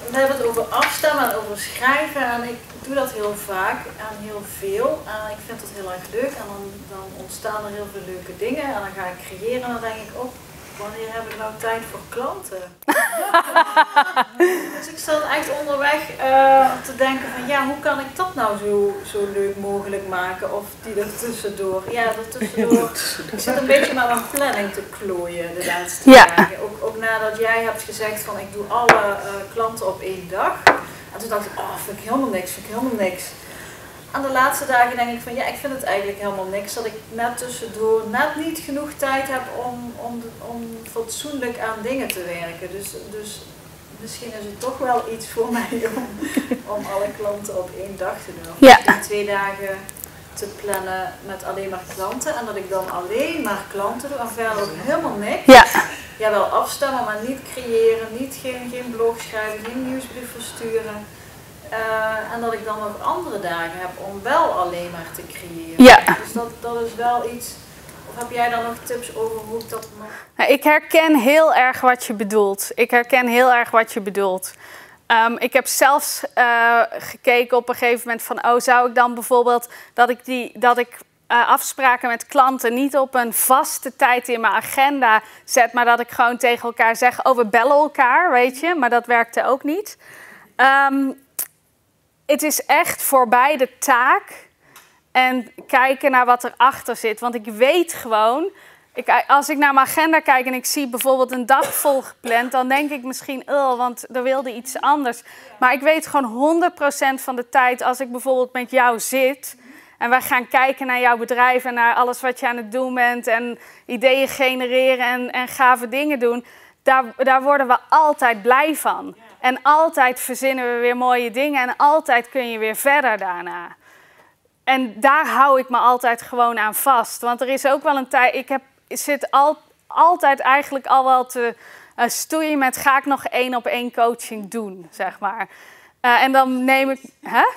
we hebben het over afstemmen en over schrijven en ik doe dat heel vaak en heel veel. En ik vind het heel erg leuk en dan ontstaan er heel veel leuke dingen en dan ga ik creëren en dan denk ik ook, wanneer heb ik nou tijd voor klanten? Dus ik zat echt onderweg te denken van ja, hoe kan ik dat nou zo leuk mogelijk maken of die er tussendoor. Ja, er tussendoor. Ik zit een beetje met mijn planning te klooien de laatste dagen. Ook nadat jij hebt gezegd van ik doe alle klanten op 1 dag. En toen dacht ik, oh vind ik helemaal niks. Aan de laatste dagen denk ik van ja, ik vind het eigenlijk helemaal niks dat ik net tussendoor net niet genoeg tijd heb om fatsoenlijk aan dingen te werken. Dus misschien is het toch wel iets voor mij om alle klanten op 1 dag te doen. Of in 2 dagen te plannen met alleen maar klanten en dat ik dan alleen maar klanten doe en verder ook helemaal niks. Ja, wel afstemmen, maar niet creëren, geen blog schrijven, geen nieuwsbrief versturen. En dat ik dan ook andere dagen heb om wel alleen maar te creëren. Ja. Dus dat is wel iets. Of heb jij dan nog tips over hoe ik dat mag? Nou, ik herken heel erg wat je bedoelt. Ik heb zelfs gekeken op een gegeven moment van, oh, zou ik dan bijvoorbeeld dat ik afspraken met klanten niet op een vaste tijd in mijn agenda zet, maar dat ik gewoon tegen elkaar zeg, oh, we bellen elkaar, weet je. Maar dat werkte ook niet. Het is echt voorbij de taak en kijken naar wat erachter zit. Want ik weet gewoon, als ik naar mijn agenda kijk en ik zie bijvoorbeeld een dag vol gepland, dan denk ik misschien, want er wilde iets anders. Maar ik weet gewoon 100% van de tijd, als ik bijvoorbeeld met jou zit en wij gaan kijken naar jouw bedrijf en naar alles wat je aan het doen bent en ideeën genereren en gave dingen doen, daar worden we altijd blij van. En altijd verzinnen we weer mooie dingen en altijd kun je weer verder daarna. En daar hou ik me altijd gewoon aan vast. Want er is ook wel een tijd, ik zit altijd eigenlijk al wel te stoeien met, ga ik nog 1-op-1 coaching doen, zeg maar. En dan neem ik,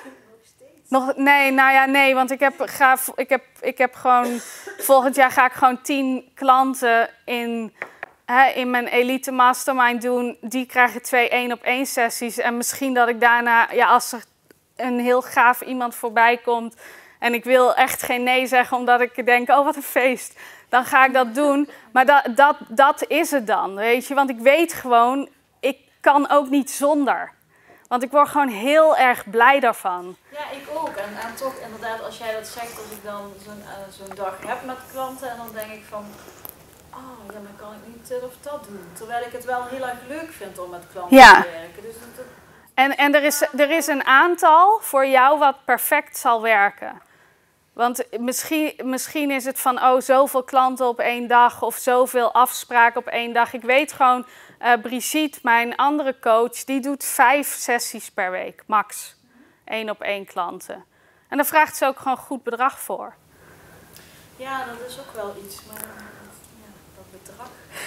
Nee, want ik heb gewoon, volgend jaar ga ik gewoon 10 klanten in mijn elite mastermind doen. Die krijgen 2 1-op-1 sessies. En misschien dat ik daarna, als er een heel gaaf iemand voorbij komt en ik wil echt geen nee zeggen omdat ik denk, oh wat een feest. Dan ga ik dat doen. Maar dat is het dan, weet je. Want ik weet gewoon, ik kan ook niet zonder. Want ik word gewoon heel erg blij daarvan. Ja, ik ook. En toch inderdaad, als jij dat zegt, als ik dan zo'n dag heb met klanten en dan denk ik van, ja, dan kan ik niet dit of dat doen. Terwijl ik het wel heel erg leuk vind om met klanten te werken. Dus en er is een aantal voor jou wat perfect zal werken. Want misschien is het van, zoveel klanten op 1 dag of zoveel afspraken op 1 dag. Ik weet gewoon, Brigitte, mijn andere coach, die doet 5 sessies per week, max. 1-op-1 klanten. En daar vraagt ze ook gewoon goed bedrag voor. Ja, dat is ook wel iets, maar dat bedrag.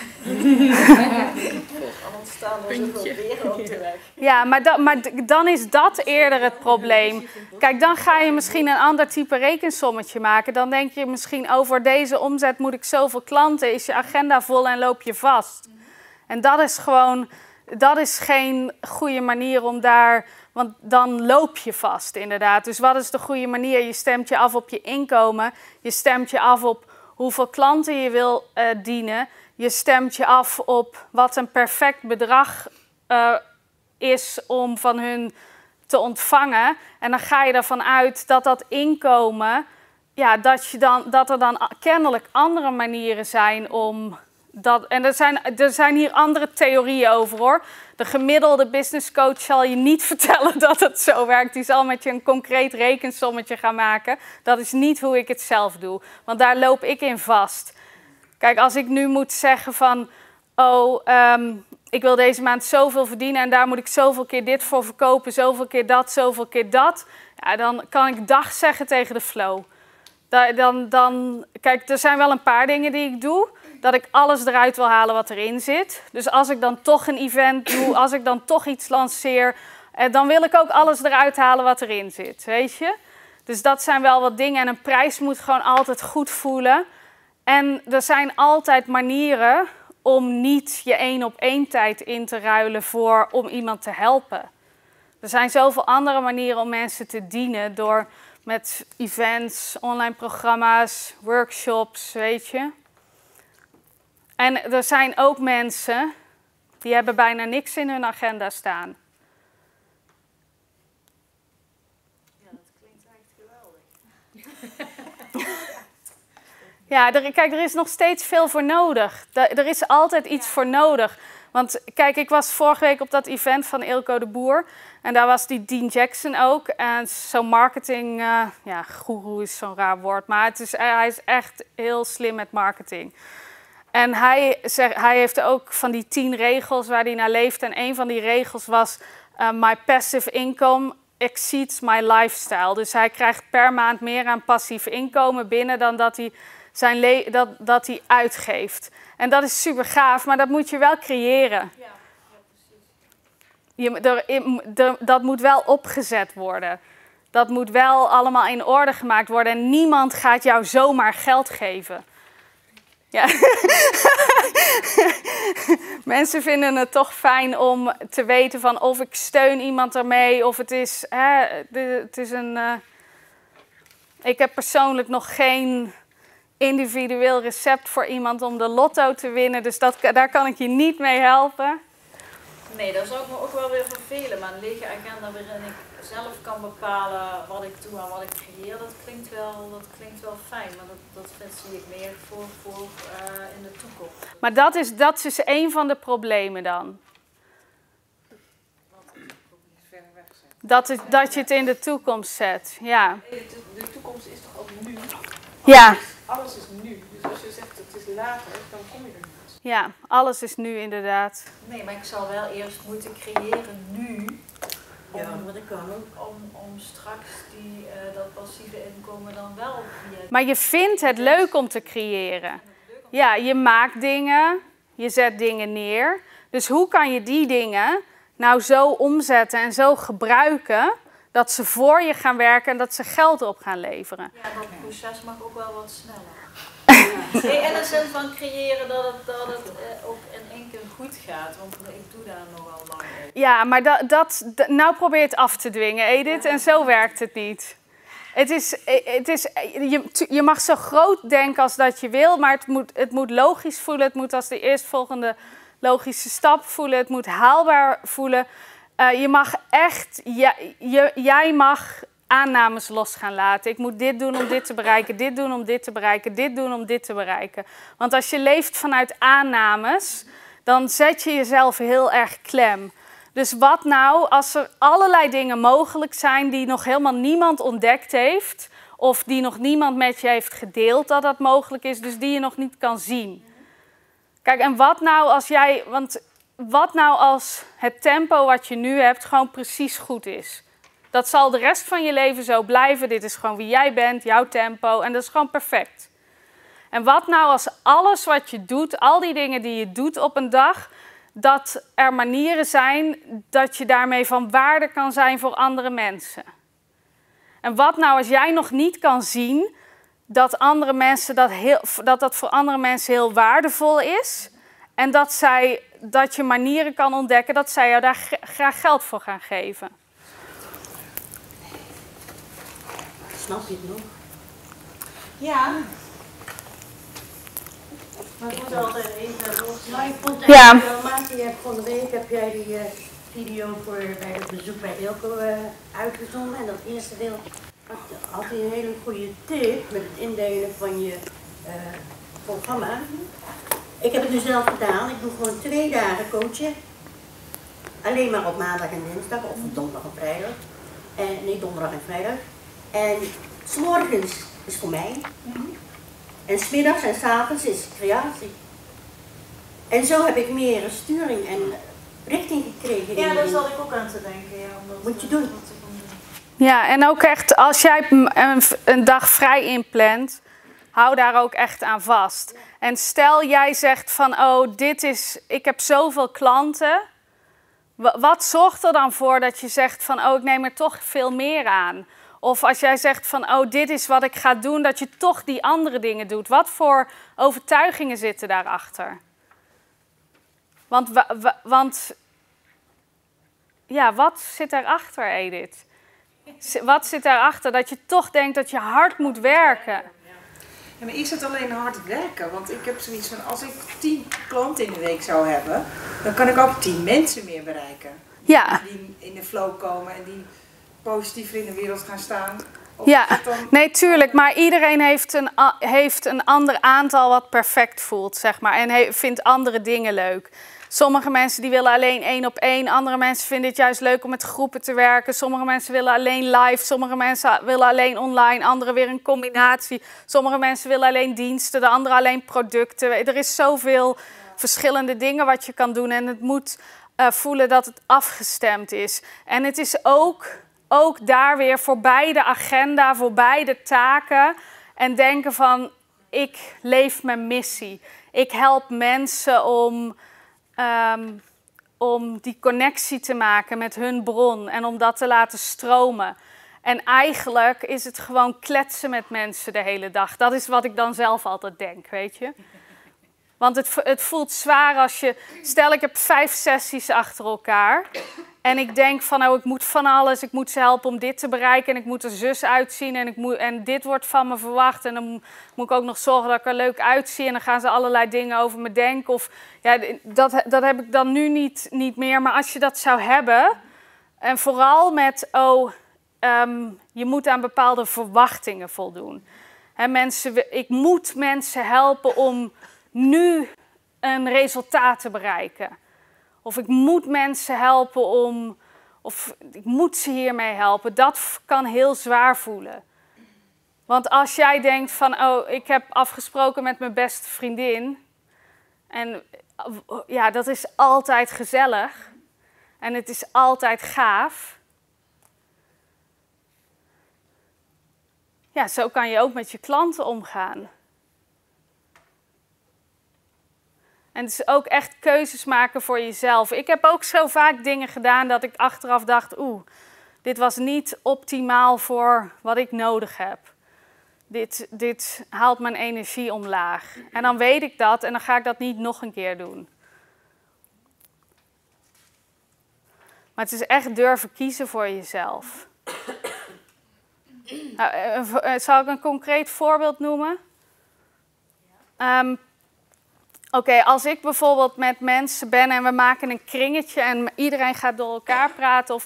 Anders staan er zoveel beren op de weg. Ja, maar dan is dat eerder het probleem. Kijk, dan ga je misschien een ander type rekensommetje maken. Dan denk je misschien, voor deze omzet moet ik zoveel klanten. Is je agenda vol en loop je vast. En dat is geen goede manier om daar, want dan loop je vast inderdaad. Dus wat is de goede manier? Je stemt je af op je inkomen. Je stemt je af op hoeveel klanten je wil dienen. Je stemt je af op wat een perfect bedrag is om van hun te ontvangen. En dan ga je ervan uit dat inkomen, dat er dan kennelijk andere manieren zijn om dat. En er zijn hier andere theorieën over, hoor. De gemiddelde business coach zal je niet vertellen dat het zo werkt. Die zal met je een concreet rekensommetje gaan maken. Dat is niet hoe ik het zelf doe. Want daar loop ik in vast. Kijk, als ik nu moet zeggen van, ik wil deze maand zoveel verdienen en daar moet ik zoveel keer dit voor verkopen, zoveel keer dat. Ja, dan kan ik dag zeggen tegen de flow. Kijk, er zijn wel een paar dingen die ik doe. Dat ik alles eruit wil halen wat erin zit. Dus als ik dan toch een event doe, als ik dan toch iets lanceer, dan wil ik ook alles eruit halen wat erin zit, weet je. Dus dat zijn wel wat dingen en een prijs moet gewoon altijd goed voelen. En er zijn altijd manieren om niet je 1-op-1 tijd in te ruilen om iemand te helpen. Er zijn zoveel andere manieren om mensen te dienen door met events, online programma's, workshops, weet je. En er zijn ook mensen die hebben bijna niks in hun agenda staan. Ja, dat klinkt echt geweldig. Ja, kijk, er is nog steeds veel voor nodig. Er is altijd iets voor nodig. Want kijk, ik was vorige week op dat event van Eelco de Boer. En daar was die Dean Jackson ook. En zo'n marketing, goeroe is zo'n raar woord. Maar hij is echt heel slim met marketing. En hij heeft ook van die 10 regels waar hij naar leeft. En een van die regels was, my passive income exceeds my lifestyle. Dus hij krijgt per maand meer aan passief inkomen binnen dan dat hij dat hij uitgeeft. En dat is super gaaf, maar dat moet je wel creëren. Ja, precies. Dat moet wel opgezet worden. Dat moet wel allemaal in orde gemaakt worden. En niemand gaat jou zomaar geld geven. Ja. Mensen vinden het toch fijn om te weten van of ik steun iemand ermee. Of het is een... Ik heb persoonlijk nog geen individueel recept voor iemand om de lotto te winnen. Dus daar kan ik je niet mee helpen. Nee, dat zou ik me ook wel weer vervelen. Maar een lege agenda waarin ik zelf kan bepalen wat ik doe en wat ik creëer, dat klinkt wel fijn. Maar dat zie ik meer voor in de toekomst. Maar dat is een van de problemen dan. Dat je het in de toekomst zet, ja. De toekomst is toch ook nu? Ja. Alles is nu. Dus als je zegt het is later, dan kom je er niet. Ja, alles is nu inderdaad. Nee, maar ik zal wel eerst moeten creëren nu. Om straks dat passieve inkomen dan wel via... Maar je vindt het leuk om te creëren. Ja, je maakt dingen, je zet dingen neer. Dus hoe kan je die dingen nou zo omzetten en zo gebruiken dat ze voor je gaan werken en dat ze geld op gaan leveren? Ja, dat proces mag ook wel wat sneller. Nee, en de zin van creëren dat het ook in één keer goed gaat, want ik doe daar nogal lang over. Ja, maar nou probeer je het af te dwingen, Edith, en zo werkt het niet. Je mag zo groot denken als dat je wil, maar het moet logisch voelen. Het moet als de eerstvolgende logische stap voelen. Het moet haalbaar voelen. Je mag echt, jij mag aannames los gaan laten. Ik moet dit doen om dit te bereiken, dit doen om dit te bereiken, dit doen om dit te bereiken. Want als je leeft vanuit aannames, dan zet je jezelf heel erg klem. Dus wat nou als er allerlei dingen mogelijk zijn die nog helemaal niemand ontdekt heeft, of die nog niemand met je heeft gedeeld dat dat mogelijk is, dus die je nog niet kan zien. Kijk, en wat nou als het tempo wat je nu hebt gewoon precies goed is? Dat zal de rest van je leven zo blijven. Dit is gewoon wie jij bent, jouw tempo. En dat is gewoon perfect. En wat nou als alles wat je doet, al die dingen die je doet op een dag, dat er manieren zijn dat je daarmee van waarde kan zijn voor andere mensen? En wat nou als jij nog niet kan zien dat andere mensen dat voor andere mensen heel waardevol is en dat je manieren kan ontdekken dat zij jou daar graag geld voor gaan geven? Snap je het nog? Ja. Maar het moet altijd even los. Nou, ik vond het Ja. eigenlijk wel makkelijk. Van de week heb jij die video bij het bezoek bij Eelco uitgezonden. En dat eerste deel had hij een hele goede tip met het indelen van je programma. Ik heb het nu zelf gedaan. Ik doe gewoon 2 dagen coachen. Alleen maar op maandag en dinsdag, of op donderdag en vrijdag. Nee, donderdag en vrijdag. En 's morgens is voor mij. En 's middags en 's avonds is creatie. En zo heb ik meer sturing en richting gekregen. Ja, daar zat ik ook aan te denken. Ja, Moet je doen. Ja, en ook echt, als jij een dag vrij inplant, hou daar ook echt aan vast. En stel jij zegt van, ik heb zoveel klanten. Wat zorgt er dan voor dat je zegt van, ik neem er toch veel meer aan? Of als jij zegt van, dit is wat ik ga doen, dat je toch die andere dingen doet. Wat voor overtuigingen zitten daarachter? Want ja, wat zit daarachter, Edith? Wat zit daarachter dat je toch denkt dat je hard moet werken? Ja, maar is het alleen hard werken? Want ik heb zoiets van, als ik 10 klanten in de week zou hebben, dan kan ik ook 10 mensen meer bereiken. Ja. Die in de flow komen en die positiever in de wereld gaan staan. Of Ja, dan... nee, tuurlijk. Maar iedereen heeft een ander aantal wat perfect voelt, zeg maar. En vindt andere dingen leuk. Sommige mensen die willen alleen 1 op 1. Andere mensen vinden het juist leuk om met groepen te werken. Sommige mensen willen alleen live. Sommige mensen willen alleen online. Anderen weer een combinatie. Sommige mensen willen alleen diensten. De anderen alleen producten. Er is zoveel verschillende dingen wat je kan doen. En het moet voelen dat het afgestemd is. En het is ook daar weer voorbij de agenda, voorbij de taken. En denken van, ik leef mijn missie. Ik help mensen om die connectie te maken met hun bron en om dat te laten stromen. En eigenlijk is het gewoon kletsen met mensen de hele dag. Dat is wat ik dan zelf altijd denk, weet je. Want het voelt zwaar als je... Stel, ik heb 5 sessies achter elkaar. En ik denk van, ik moet van alles. Ik moet ze helpen om dit te bereiken. En ik moet er zus uitzien. En dit wordt van me verwacht. En dan moet ik ook nog zorgen dat ik er leuk uitzie. En dan gaan ze allerlei dingen over me denken. Of, ja, dat heb ik dan nu niet meer. Maar als je dat zou hebben... En vooral met, je moet aan bepaalde verwachtingen voldoen. Ik moet mensen helpen om nu een resultaat te bereiken. Of ik moet mensen helpen of ik moet ze hiermee helpen. Dat kan heel zwaar voelen. Want als jij denkt van, ik heb afgesproken met mijn beste vriendin. En ja, dat is altijd gezellig. En het is altijd gaaf. Ja, zo kan je ook met je klanten omgaan. En het is ook echt keuzes maken voor jezelf. Ik heb ook zo vaak dingen gedaan dat ik achteraf dacht... dit was niet optimaal voor wat ik nodig heb. Dit haalt mijn energie omlaag. En dan weet ik dat en dan ga ik dat niet nog een keer doen. Maar het is echt durven kiezen voor jezelf. Nou, zal ik een concreet voorbeeld noemen? Oké, als ik bijvoorbeeld met mensen ben en we maken een kringetje en iedereen gaat door elkaar praten,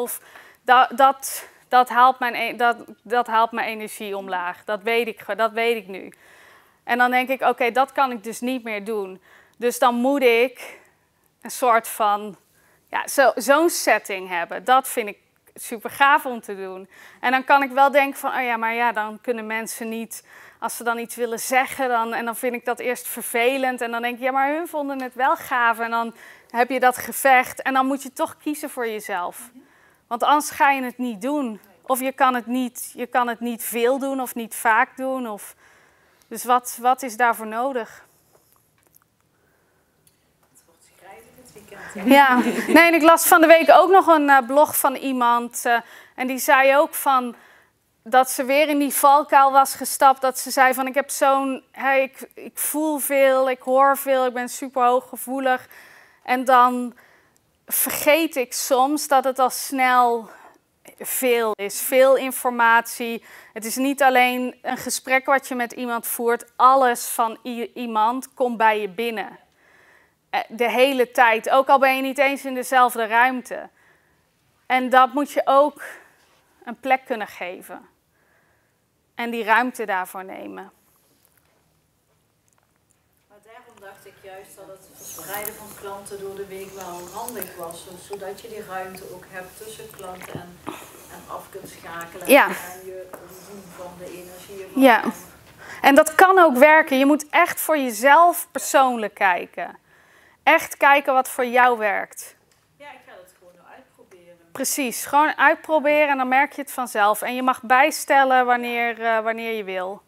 dat haalt mijn energie omlaag. Dat weet ik nu. En dan denk ik, oké, dat kan ik dus niet meer doen. Dus dan moet ik een soort van, zo'n setting hebben. Dat vind ik super gaaf om te doen. En dan kan ik wel denken van, maar dan kunnen mensen niet... Als ze dan iets willen zeggen, en dan vind ik dat eerst vervelend. En dan denk ik, maar hun vonden het wel gaaf. En dan heb je dat gevecht. En dan moet je toch kiezen voor jezelf. Want anders ga je het niet doen. Of je kan het niet veel doen of niet vaak doen. Dus wat is daarvoor nodig? Het wordt schrijven dit weekend. Ja, nee, en ik las van de week ook nog een blog van iemand. En die zei ook van... dat ze weer in die valkuil was gestapt. Dat ze zei van, ik heb ik voel veel, ik hoor veel, ik ben super hooggevoelig. En dan vergeet ik soms dat het al snel veel is. Veel informatie. Het is niet alleen een gesprek wat je met iemand voert. Alles van iemand komt bij je binnen. De hele tijd. Ook al ben je niet eens in dezelfde ruimte. En dat moet je ook een plek kunnen geven. En die ruimte daarvoor nemen. Maar daarom dacht ik juist dat het verspreiden van klanten door de week wel handig was. Zodat je die ruimte ook hebt tussen klanten en af kunt schakelen. Ja. En je doen van de energie. Van Ja. En dat kan ook werken. Je moet echt voor jezelf persoonlijk kijken. Echt kijken wat voor jou werkt. Ja, ik ga het gewoon uitproberen. Precies, gewoon uitproberen en dan merk je het vanzelf. En je mag bijstellen wanneer je wil.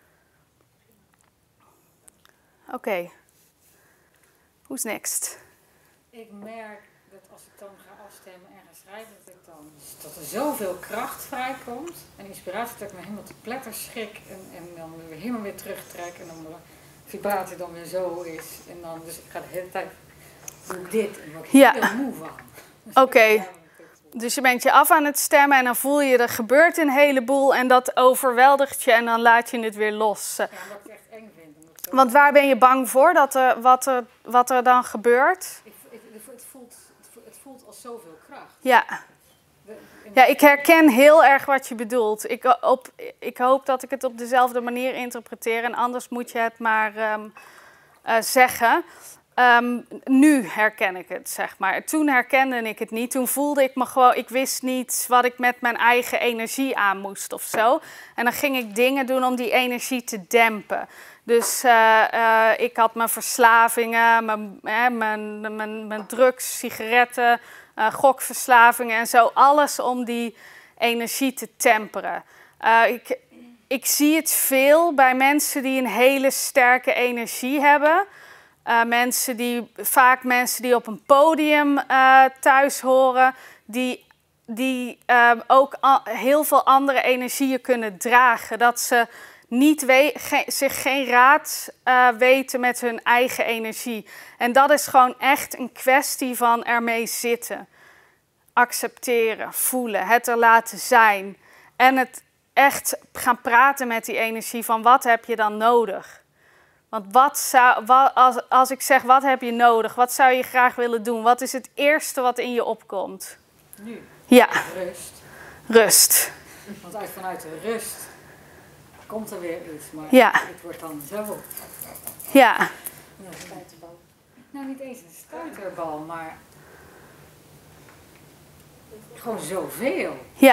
Oké. Who's next? Ik merk dat als ik dan ga afstemmen en ga schrijven, dat er zoveel kracht vrijkomt. En inspiratie dat ik me helemaal te pletter schrik en dan weer helemaal weer terugtrek. En dan de vibratie dan weer zo is. En dan, dus ik ga de hele tijd, doe ik dit en dan word ik heel moe van. Oké. Dus je bent je af aan het stemmen en dan voel je er gebeurt een heleboel en dat overweldigt je en dan laat je het weer los. Ja, omdat ik het echt eng vind. Want waar ben je bang voor wat er dan gebeurt? Het voelt als zoveel kracht. Ja. Ja, ik herken heel erg wat je bedoelt. Ik hoop dat ik het op dezelfde manier interpreteer en anders moet je het maar zeggen. Nu herken ik het, zeg maar. Toen herkende ik het niet. Toen voelde ik me gewoon... Ik wist niet wat ik met mijn eigen energie aan moest of zo. En dan ging ik dingen doen om die energie te dempen. Dus ik had mijn verslavingen, mijn drugs, sigaretten, gokverslavingen en zo. Alles om die energie te temperen. Ik zie het veel bij mensen die een hele sterke energie hebben... mensen die op een podium thuis horen, die ook heel veel andere energieën kunnen dragen. Dat ze zich geen raad weten met hun eigen energie. En dat is gewoon echt een kwestie van ermee zitten. Accepteren, voelen, het er laten zijn. En het echt gaan praten met die energie van wat heb je dan nodig? Want als ik zeg, wat heb je nodig? Wat zou je graag willen doen? Wat is het eerste wat in je opkomt? Nu? Ja. Rust. Rust. Want vanuit de rust komt er weer iets. Maar ja. Het wordt dan zo. Ja. Een stuiterbal. Nou, niet eens een stuiterbal, maar... gewoon zoveel. Ja.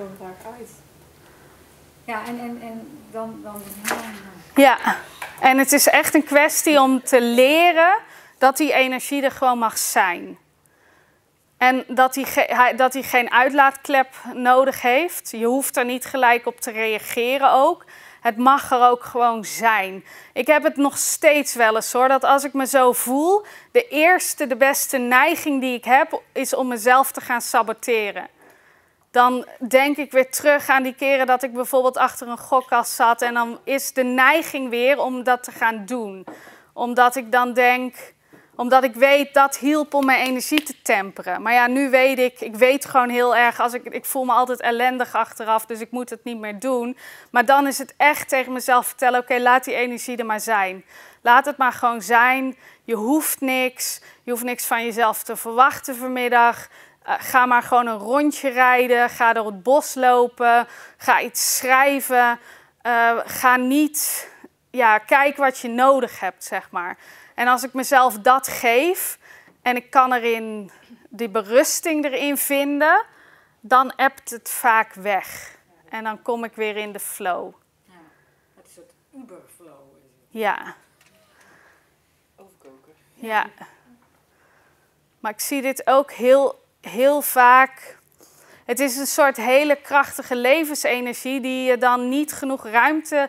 Ja, en dan ja, en het is echt een kwestie om te leren dat die energie er gewoon mag zijn. En dat hij geen uitlaatklep nodig heeft. Je hoeft er niet gelijk op te reageren ook. Het mag er ook gewoon zijn. Ik heb het nog steeds wel eens hoor, dat als ik me zo voel... de beste neiging die ik heb, is om mezelf te gaan saboteren. Dan denk ik weer terug aan die keren dat ik bijvoorbeeld achter een gokkast zat. En dan is de neiging weer om dat te gaan doen. Omdat ik dan denk, omdat ik weet dat hielp om mijn energie te temperen. Maar ja, nu weet ik weet gewoon heel erg, ik voel me altijd ellendig achteraf. Dus ik moet het niet meer doen. Maar dan is het echt tegen mezelf vertellen, oké, laat die energie er maar zijn. Laat het maar gewoon zijn. Je hoeft niks. Je hoeft niks van jezelf te verwachten vanmiddag. Ga maar gewoon een rondje rijden, ga door het bos lopen, ga iets schrijven. Ga niet, kijk wat je nodig hebt, zeg maar. En als ik mezelf dat geef en ik kan die berusting erin vinden, dan ebt het vaak weg. En dan kom ik weer in de flow. Ja, het is het uberflow. Ja. Overkoken. Ja. Maar ik zie dit ook heel vaak. Het is een soort hele krachtige levensenergie die je dan niet genoeg ruimte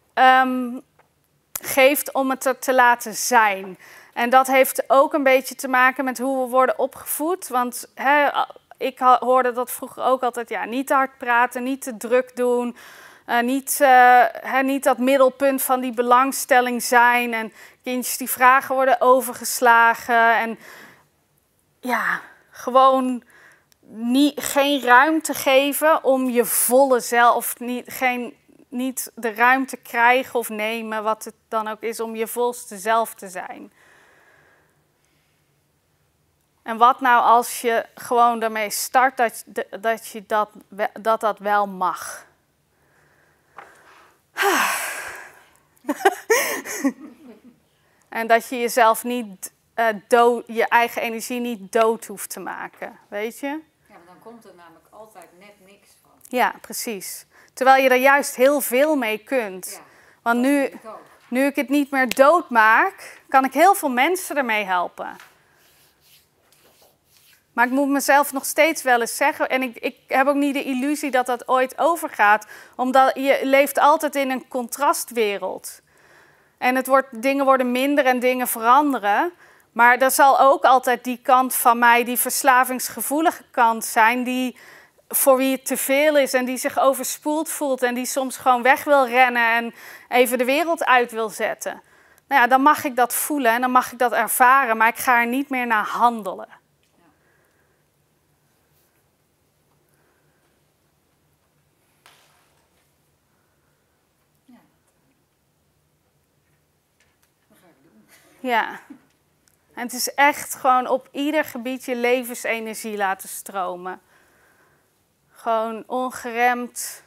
geeft om het er te laten zijn. En dat heeft ook een beetje te maken met hoe we worden opgevoed. Want ik hoorde dat vroeger ook altijd, niet te hard praten, niet te druk doen. Niet dat middelpunt van die belangstelling zijn. En kindjes die vragen worden overgeslagen. En ja, gewoon geen ruimte geven om je volle zelf, niet de ruimte krijgen of nemen, wat het dan ook is, om je volste zelf te zijn. En wat nou als je gewoon daarmee start dat wel mag? En dat je jezelf niet je eigen energie niet dood hoeft te maken, weet je? Ja, maar dan komt er namelijk altijd net niks van. Ja, precies. Terwijl je er juist heel veel mee kunt. Ja, want nu ik het niet meer doodmaak, kan ik heel veel mensen ermee helpen. Maar ik moet mezelf nog steeds wel eens zeggen, en ik heb ook niet de illusie dat dat ooit overgaat, omdat je leeft altijd in een contrastwereld. En dingen worden minder en dingen veranderen. Maar er zal ook altijd die kant van mij, die verslavingsgevoelige kant zijn, voor wie het te veel is en die zich overspoeld voelt en die soms gewoon weg wil rennen en even de wereld uit wil zetten. Nou ja, dan mag ik dat voelen en dan mag ik dat ervaren, maar ik ga er niet meer naar handelen. Ja. En het is echt gewoon op ieder gebied je levensenergie laten stromen. Gewoon ongeremd.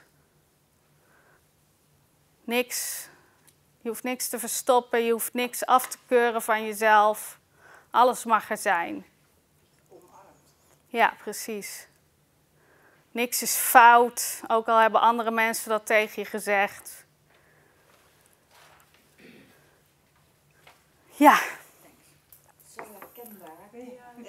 Niks. Je hoeft niks te verstoppen, je hoeft niks af te keuren van jezelf. Alles mag er zijn. Ja, precies. Niks is fout, ook al hebben andere mensen dat tegen je gezegd. Ja. Zo herkenbaar.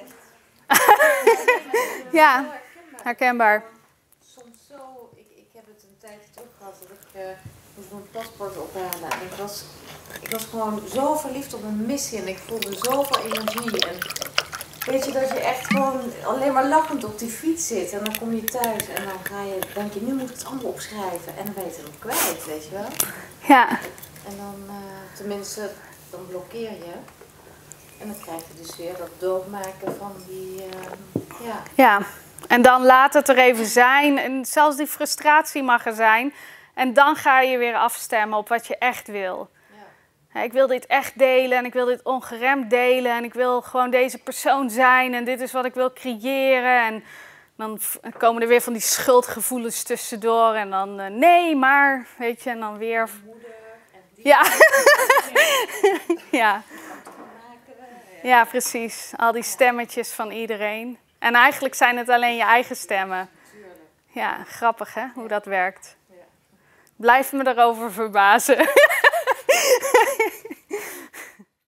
Ja, herkenbaar. Soms zo, ik heb het een tijdje terug gehad dat ik moest mijn paspoort ophalen. En ik was gewoon zo verliefd op een missie en ik voelde zoveel energie. En weet je dat je echt gewoon alleen maar lachend op die fiets zit en dan kom je thuis en dan denk je, nu moet ik het allemaal opschrijven. En dan ben je het erop kwijt, weet je wel. Ja. En dan, tenminste, dan blokkeer je. En dan krijg je dus weer dat doodmaken van die, ja. Ja, en dan laat het er even zijn. En zelfs die frustratie mag er zijn. En dan ga je weer afstemmen op wat je echt wil. Ja, ik wil dit echt delen en ik wil dit ongeremd delen. En ik wil gewoon deze persoon zijn en dit is wat ik wil creëren. En dan komen er weer van die schuldgevoelens tussendoor. En dan nee, maar, weet je, en dan weer... Ja. Ja. Ja, precies. Al die stemmetjes van iedereen. En eigenlijk zijn het alleen je eigen stemmen. Ja, grappig hè, hoe dat werkt. Blijf me erover verbazen.